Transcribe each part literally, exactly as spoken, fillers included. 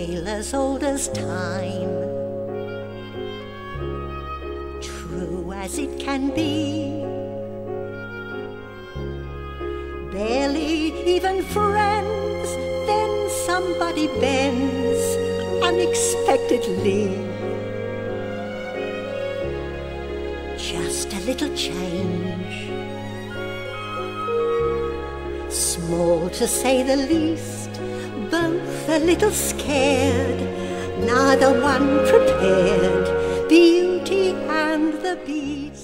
tale as old as time, true as it can be. Barely even friends, then somebody bends unexpectedly. Just a little change, small to say the least, both a little scared, neither one prepared, Beauty and the Beast.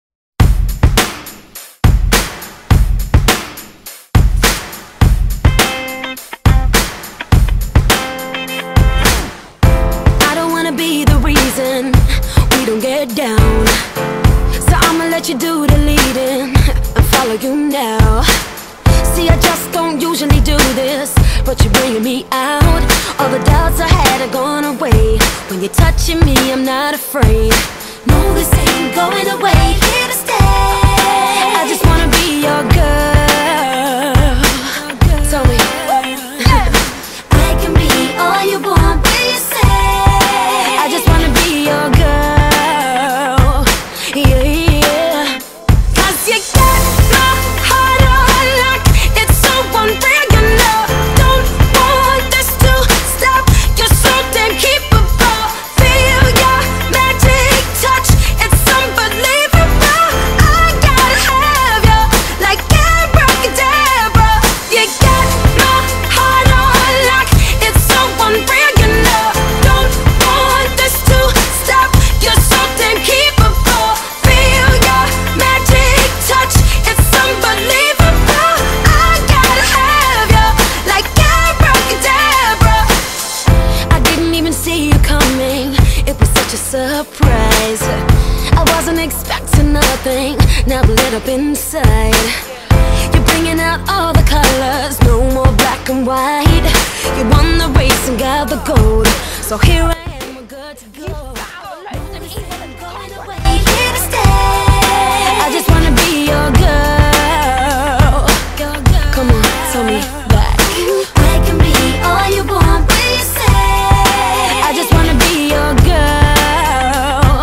I don't wanna be the reason we don't get down, so I'ma let you do the leading and follow you now. See, I just don't usually do this, but you're bringing me out. All the doubts I had are gone away. When you're touching me, I'm not afraid. No, this ain't going away, here to stay. I just wanna be your girl. Tell me, I can be all you want, will you say? I just wanna be your girl. Yeah, yeah. Cause you got my heart on lock. It's so unreal, you know. Don't want this to stop. You're so damn keepable. Feel your magic touch. It's unbelievable. I gotta have you like abracadabra. You got my heart on lock. It's so unreal, you know. Don't want this to stop. You're so damn keepable. Feel your magic touch. It's unbelievable. I gotta have you like abracadabra. I didn't even see you coming. It was such a surprise. I wasn't expecting nothing. Now I'm lit up inside. You're bringing out all the colors. No more black and white. You won the race and got the gold. So here I am, we're good to go. Going away, here to stay. I just wanna be your girl. Come on, tell me that I can be all you want, will you say? I just wanna be your girl.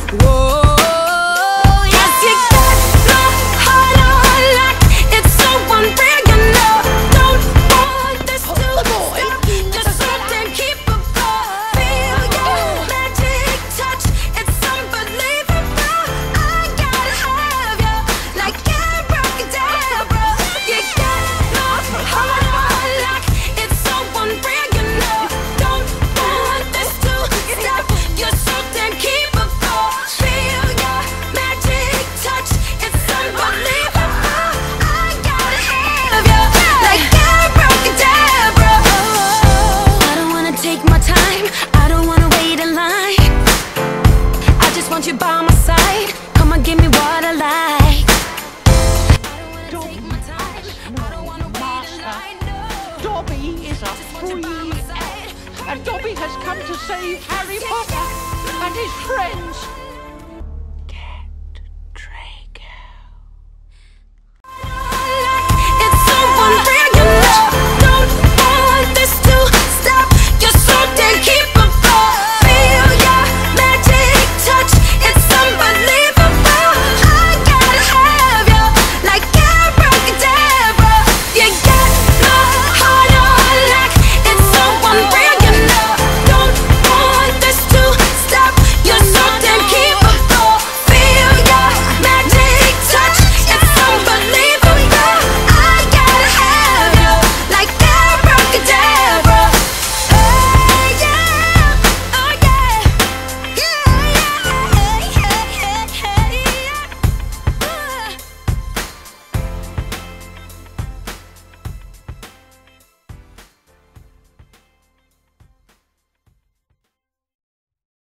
Whoa, yes, you got my heart on lock. It's so unreal, you know. Don't want this to stop. You're so damn keepable. Feel your magic touch. It's unbelievable. I gotta have you like abracadabra. You got my heart on lock. It's so unreal, you know. Don't want this to stop. You're so damn keepable. Feel your magic touch. It's unbelievable. I gotta have you like abracadabra. I don't wanna take my time. I don't wanna wait in line. I just want you by my side. Come on, give me what I like. I don't wanna take my time. I don't wanna wait in line. No. Dobby is a free elf, and Dobby has come to save Harry Potter and his friends